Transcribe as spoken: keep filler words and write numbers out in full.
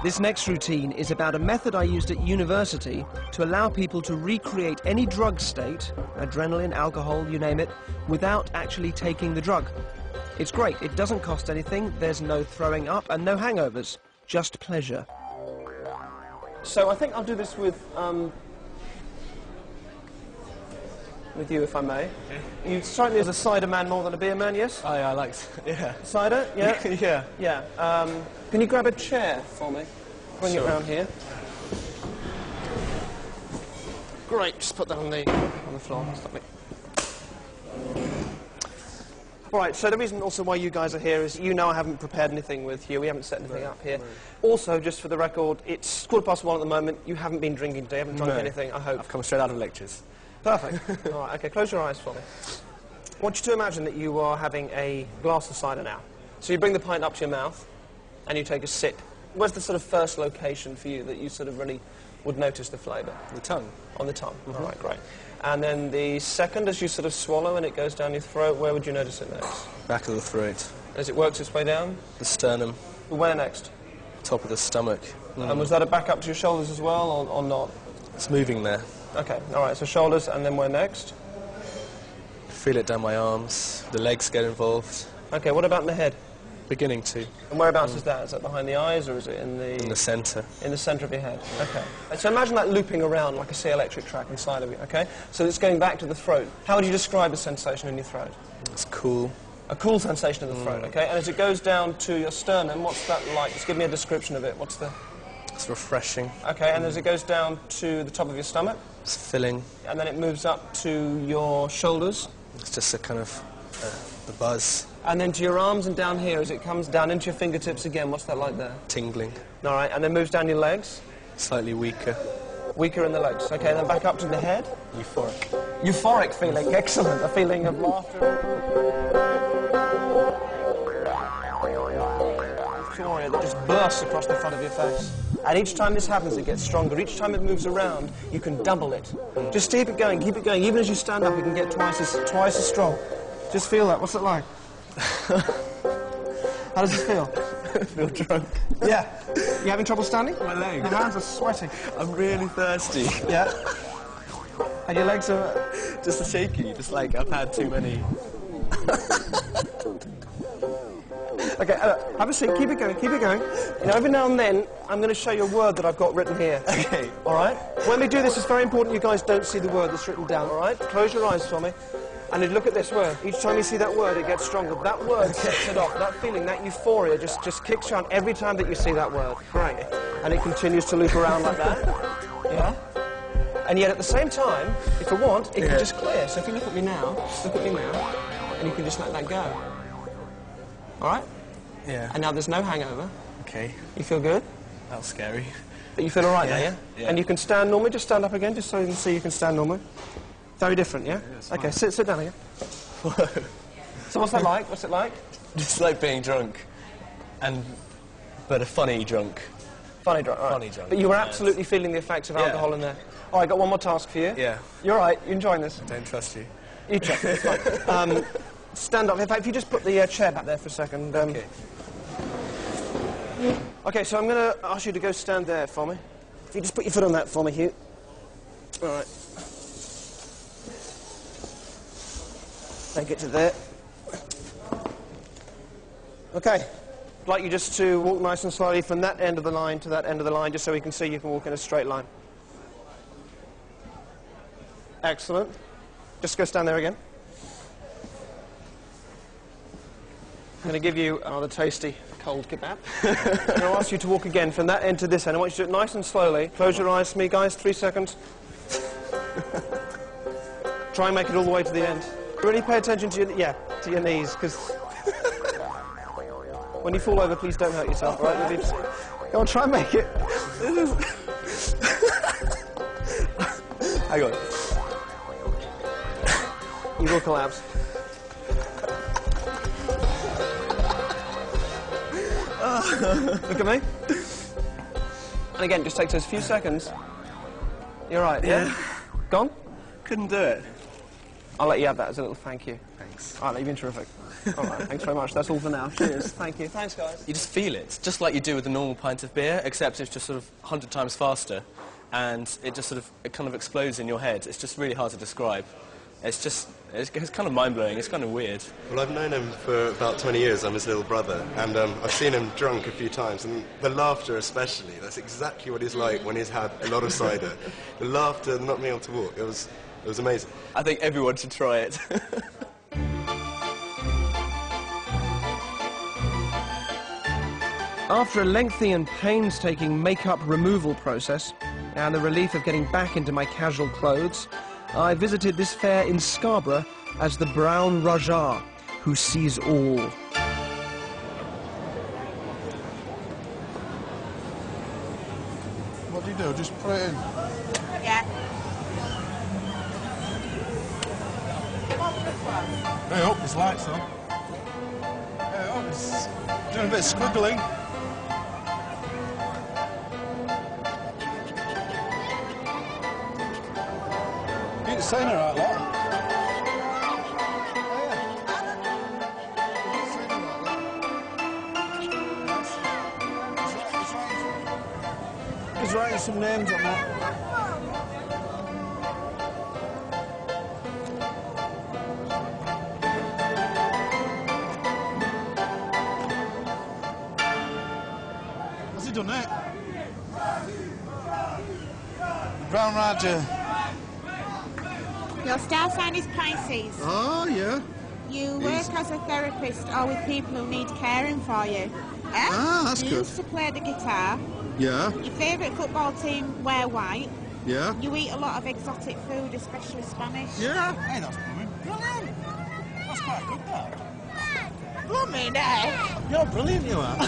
This next routine is about a method I used at university to allow people to recreate any drug state, adrenaline, alcohol, you name it, without actually taking the drug. It's great, it doesn't cost anything, there's no throwing up and no hangovers, just pleasure. So I think I'll do this with, um, with you, if I may. Okay. You strike me as a cider man more than a beer man, yes? Oh, yeah, I like, yeah. Cider, yeah? Yeah. Yeah. Um, can you grab a chair for me? Bring Sure. it round here. Great, just put that on the, on the floor. Stop me. All right, so the reason also why you guys are here is you know I haven't prepared anything with you. We haven't set anything No, up here. no. Also, just for the record, it's quarter past one at the moment. You haven't been drinking today, haven't drunk No. anything, I hope. I've come straight out of lectures. Perfect. All right, okay, close your eyes for me. I want you to imagine that you are having a glass of cider now. So you bring the pint up to your mouth and you take a sip. Where's the sort of first location for you that you sort of really would notice the flavour? The tongue. On the tongue. Mm-hmm. All right, great. And then the second, as you sort of swallow and it goes down your throat, where would you notice it next? Back of the throat. As it works its way down? The sternum. Where next? Top of the stomach. Mm. And was that a back up to your shoulders as well, or, or not? It's moving there. Okay, all right, so shoulders, and then where next? Feel it down my arms. The legs get involved. Okay, what about in the head? Beginning to. And whereabouts mm. is that? Is that behind the eyes, or is it in the... In the centre. In the centre of your head, okay. And so imagine that looping around like a sea electric track inside of you, okay? So it's going back to the throat. How would you describe the sensation in your throat? It's cool. A cool sensation in the throat, Mm. okay? And as it goes down to your sternum, what's that like? Just give me a description of it. What's the... It's refreshing. Okay, and as it goes down to the top of your stomach? It's filling. And then it moves up to your shoulders? It's just a kind of uh, the buzz. And then to your arms and down here, as it comes down into your fingertips again, what's that like there? Tingling. All right, and then moves down your legs? Slightly weaker. Weaker in the legs, okay, and then back up to the head? Euphoric. Euphoric feeling, excellent, a feeling of laughter. Euphoria that just bursts across the front of your face. And each time this happens, it gets stronger. Each time it moves around, you can double it. Just keep it going, keep it going. Even as you stand up, you can get twice as, twice as strong. Just feel that. What's it like? How does it feel? I feel drunk. Yeah. You having trouble standing? My legs. Your hands are sweating. I'm really thirsty. Yeah. And your legs are... Just shaky, just like I've had too many. Okay, uh, have a seat, keep it going, keep it going. You know, every now and then, I'm going to show you a word that I've got written here. Okay. All right? When we do this, it's very important you guys don't see the word that's written down, all right? Close your eyes for me. And then look at this word. Each time you see that word, it gets stronger. That word sets it off. That feeling, that euphoria just, just kicks you on every time that you see that word. Great. And it continues to loop around like that. Yeah? And yet at the same time, if you want, it yeah. can just clear. So if you look at me now, look at me now, and you can just let that go. All right? Yeah. And now there's no hangover. Okay. You feel good? That was scary. But you feel all right yeah. now, yeah? Yeah. And you can stand normally. Just stand up again, just so you can see you can stand normally. Very different, yeah? yeah okay, sit, sit down again. So what's that like? What's it like? Just like being drunk, and but a funny drunk. Funny drunk, all right. Funny drunk. But you were absolutely feeling the effects of yeah. alcohol in there. All right, got one more task for you. Yeah. You're all right. You enjoying this? I don't trust you. You trust me. It's fine. Um, stand up. In fact, if you just put the uh, chair back there for a second. Um, okay. Okay, so I'm going to ask you to go stand there for me. If you just put your foot on that for me, Hugh. All right. Take it to there. Okay. I'd like you just to walk nice and slowly from that end of the line to that end of the line, just so we can see you can walk in a straight line. Excellent. Just go stand there again. I'm going to give you another tasty cold kebab. I'm going to ask you to walk again from that end to this end. I want you to do it nice and slowly. Close your eyes for me, guys. Three seconds. Try and make it all the way to the end. Really pay attention to your, yeah, to your knees, because when you fall over, please don't hurt yourself, all right? Just, go on, try and make it. Hang on. You will collapse. Look at me. And again, just takes those few seconds. You're right, yeah? yeah? Gone? Couldn't do it. I'll let you have that as a little thank you. Thanks. All right, you've been terrific. All right, thanks very much. That's all for now. Cheers. Thank you. Thanks, guys. You just feel it, just like you do with a normal pint of beer, except it's just sort of a hundred times faster, and it just sort of, it kind of explodes in your head. It's just really hard to describe. It's just, it's, it's kind of mind-blowing, it's kind of weird. Well, I've known him for about twenty years. I'm his little brother, and um, I've seen him drunk a few times, and the laughter especially, that's exactly what he's like when he's had a lot of cider. The laughter, not being able to walk, it was, it was amazing. I think everyone should try it. After a lengthy and painstaking makeup removal process and the relief of getting back into my casual clothes, I visited this fair in Scarborough as the Brown Rajah, who sees all. What do you do? Just put it in? Yeah. Hey up, his lights on. Hey up, he's doing a bit of squiggling. You ain't saying it right, lot. He's writing some names on that. Has he done it? The Brown Rajah. Your star sign is Pisces. Oh, yeah. You work as a therapist or with people who need caring for you. Eh? Ah, that's you good. used to play the guitar. Yeah, Your favourite football team wear white. yeah. You eat a lot of exotic food, especially Spanish. Yeah. Hey, that's brilliant. Brilliant. That's quite good, that. Blooming, eh? You're brilliant, you are.